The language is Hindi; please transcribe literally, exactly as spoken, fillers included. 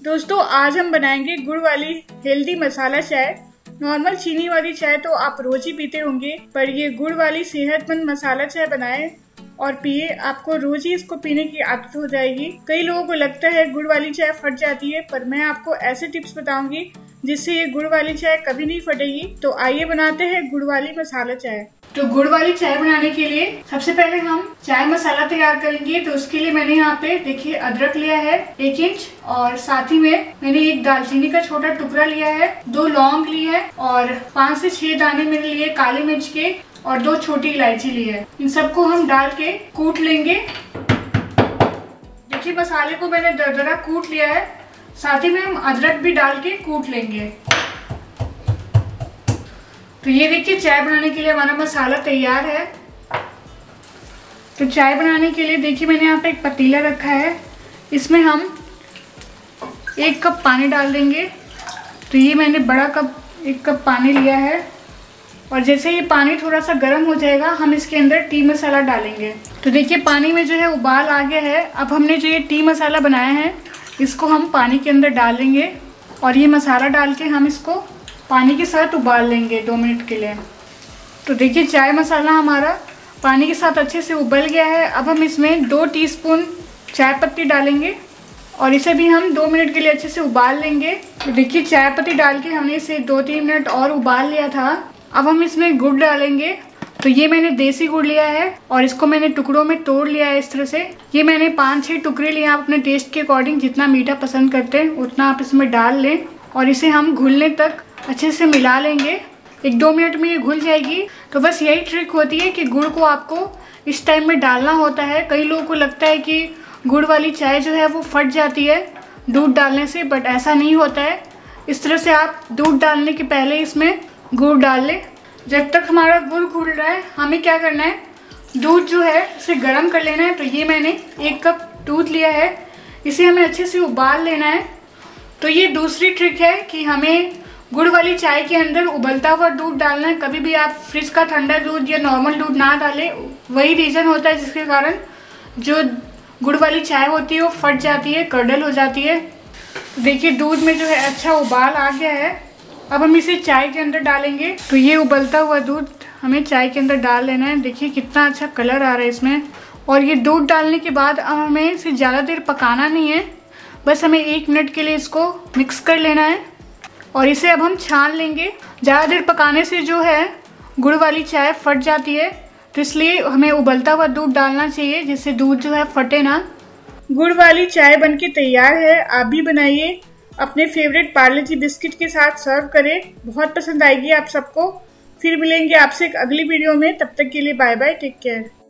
दोस्तों आज हम बनाएंगे गुड़ वाली हेल्दी मसाला चाय। नॉर्मल चीनी वाली चाय तो आप रोज ही पीते होंगे, पर ये गुड़ वाली सेहतमंद मसाला चाय बनाएं और पिए, आपको रोज ही इसको पीने की आदत हो जाएगी। कई लोगों को लगता है गुड़ वाली चाय फट जाती है, पर मैं आपको ऐसे टिप्स बताऊंगी जिससे ये गुड़ वाली चाय कभी नहीं फटेगी। तो आइए बनाते हैं गुड़ वाली मसाला चाय। तो गुड़ वाली चाय बनाने के लिए सबसे पहले हम चाय मसाला तैयार करेंगे। तो उसके लिए मैंने यहाँ पे देखिए अदरक लिया है एक इंच, और साथ ही में मैंने एक दालचीनी का छोटा टुकड़ा लिया है, दो लौंग ली है और पाँच से छह दाने मैंने लिए काली मिर्च के, और दो छोटी इलायची ली है। इन सबको हम डाल के कूट लेंगे। देखिए मसाले को मैंने दरदरा कूट लिया है, साथ ही में हम अदरक भी डाल के कूट लेंगे। तो ये देखिए चाय बनाने के लिए हमारा मसाला तैयार है। तो चाय बनाने के लिए देखिए मैंने यहाँ पे एक पतीला रखा है, इसमें हम एक कप पानी डाल देंगे। तो ये मैंने बड़ा कप एक कप पानी लिया है, और जैसे ये पानी थोड़ा सा गर्म हो जाएगा हम इसके अंदर टी मसाला डालेंगे। तो देखिए पानी में जो है उबाल आ गया है। अब हमने जो ये टी मसाला बनाया है इसको हम पानी के अंदर डालेंगे, और ये मसाला डाल के हम इसको पानी के साथ उबाल लेंगे दो मिनट के लिए। तो देखिए चाय मसाला हमारा पानी के साथ अच्छे से उबल गया है। अब हम इसमें दो टीस्पून चाय पत्ती डालेंगे, और इसे भी हम दो मिनट के लिए अच्छे से उबाल लेंगे। तो देखिए चाय पत्ती डाल के हमने इसे दो तीन मिनट और उबाल लिया था। अब हम इसमें गुड़ डालेंगे। तो ये मैंने देसी गुड़ लिया है, और इसको मैंने टुकड़ों में तोड़ लिया है इस तरह से। ये मैंने पाँच छः टुकड़े लिए, आप अपने टेस्ट के अकॉर्डिंग जितना मीठा पसंद करते हैं उतना आप इसमें डाल लें, और इसे हम घुलने तक अच्छे से मिला लेंगे। एक दो मिनट में ये घुल जाएगी। तो बस यही ट्रिक होती है कि गुड़ को आपको इस टाइम में डालना होता है। कई लोगों को लगता है कि गुड़ वाली चाय जो है वो फट जाती है दूध डालने से, बट ऐसा नहीं होता है। इस तरह से आप दूध डालने के पहले इसमें गुड़ डाल लें। जब तक हमारा गुड़ घुल रहा है हमें क्या करना है, दूध जो है इसे गर्म कर लेना है। तो ये मैंने एक कप दूध लिया है, इसे हमें अच्छे से उबाल लेना है। तो ये दूसरी ट्रिक है कि हमें गुड़ वाली चाय के अंदर उबलता हुआ दूध डालना है। कभी भी आप फ्रिज का ठंडा दूध या नॉर्मल दूध ना डालें, वही रीज़न होता है जिसके कारण जो गुड़ वाली चाय होती है वो फट जाती है, कर्डल हो जाती है। तो देखिए दूध में जो है अच्छा उबाल आ गया है। अब हम इसे चाय के अंदर डालेंगे। तो ये उबलता हुआ दूध हमें चाय के अंदर डाल लेना है। देखिए कितना अच्छा कलर आ रहा है इसमें। और ये दूध डालने के बाद अब हमें इसे ज़्यादा देर पकाना नहीं है, बस हमें एक मिनट के लिए इसको मिक्स कर लेना है, और इसे अब हम छान लेंगे। ज़्यादा देर पकाने से जो है गुड़ वाली चाय फट जाती है, तो इसलिए हमें उबलता हुआ दूध डालना चाहिए जिससे दूध जो है फटे ना। गुड़ वाली चाय बनके तैयार है, आप भी बनाइए। अपने फेवरेट पार्ले जी बिस्किट के साथ सर्व करें, बहुत पसंद आएगी आप सबको। फिर मिलेंगे आपसे एक अगली वीडियो में, तब तक के लिए बाय बाय, टेक केयर।